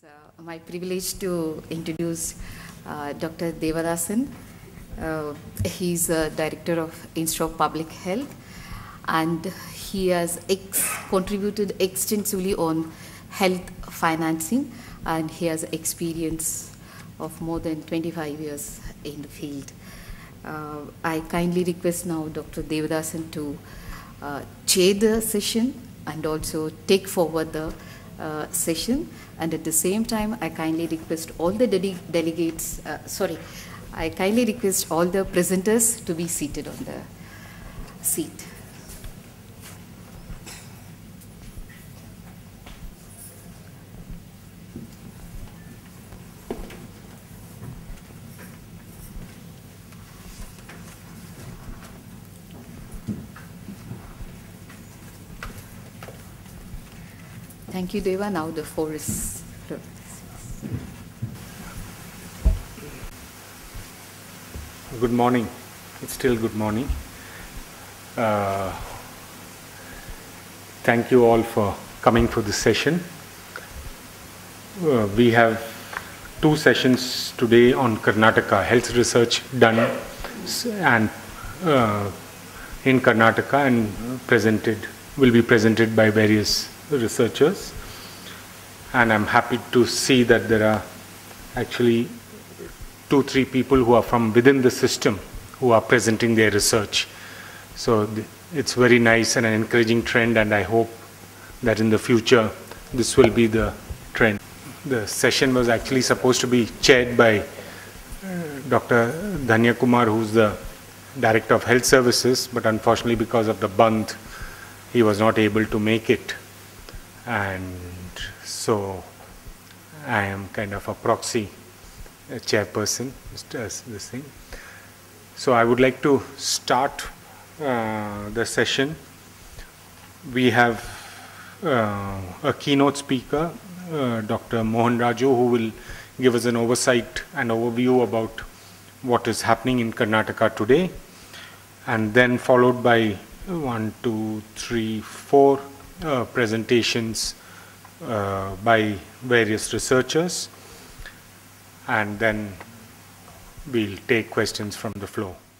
My privilege to introduce Dr. Devadasan. He's a director of Institute of Public Health, and he has contributed extensively on health financing, and he has experience of more than 25 years in the field. I kindly request now Dr. Devadasan to chair the session and also take forward the session, and at the same time I kindly request all the I kindly request all the presenters to be seated on the seat. Thank you, Deva. Now the floor is yours. Good morning. It's still good morning. Thank you all for coming for this session. We have two sessions today on Karnataka health research done and in Karnataka and will be presented by various researchers, and I'm happy to see that there are actually 2-3 people who are from within the system who are presenting their research. So it's very nice and an encouraging trend, and I hope that in the future this will be the trend. The session was actually supposed to be chaired by Dr. Dhanya Kumar, who's the Director of Health Services, but unfortunately because of the Bandh he was not able to make it, and so I am kind of a proxy chairperson as this thing. So I would like to start the session. We have a keynote speaker, Dr. Mohan Raju, who will give us an oversight and overview about what is happening in Karnataka today, and then followed by 1, 2, 3, 4 presentations by various researchers, and then we'll take questions from the floor.